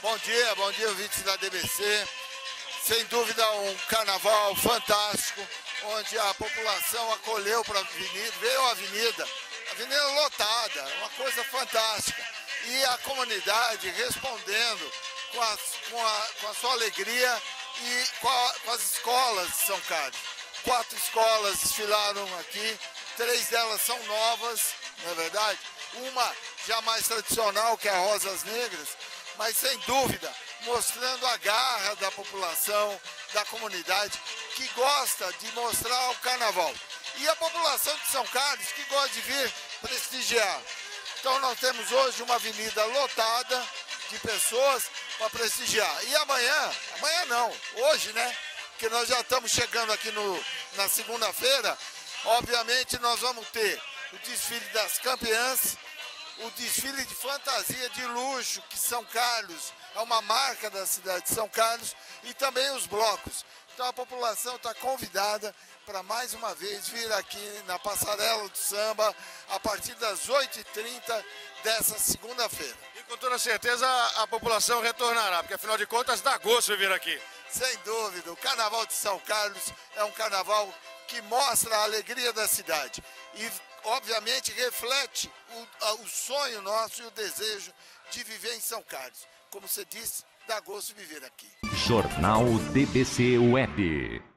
Bom dia, ouvintes da DBC. Sem dúvida um carnaval fantástico, onde a população acolheu para a avenida, veio a avenida lotada, uma coisa fantástica. E a comunidade respondendo com a sua alegria e com as escolas de São Carlos. 4 escolas desfilaram aqui, 3 delas são novas, não é verdade? Uma já mais tradicional, que é a Rosas Negras, mas sem dúvida mostrando a garra da população, da comunidade, que gosta de mostrar o carnaval. E a população de São Carlos que gosta de vir prestigiar. Então nós temos hoje uma avenida lotada de pessoas para prestigiar. E amanhã não, hoje, né? Porque nós já estamos chegando aqui na segunda-feira, obviamente nós vamos ter o desfile das campeãs, o desfile de fantasia de luxo, que São Carlos é uma marca da cidade de São Carlos, e também os blocos. Então a população está convidada para mais uma vez vir aqui na Passarela do Samba a partir das 8h30 dessa segunda-feira. E com toda certeza a população retornará, porque afinal de contas dá gosto de vir aqui. Sem dúvida, o Carnaval de São Carlos é um carnaval que mostra a alegria da cidade e, obviamente, reflete o sonho nosso e o desejo de viver em São Carlos. Como você disse, dá gosto de viver aqui. Jornal DBC Web.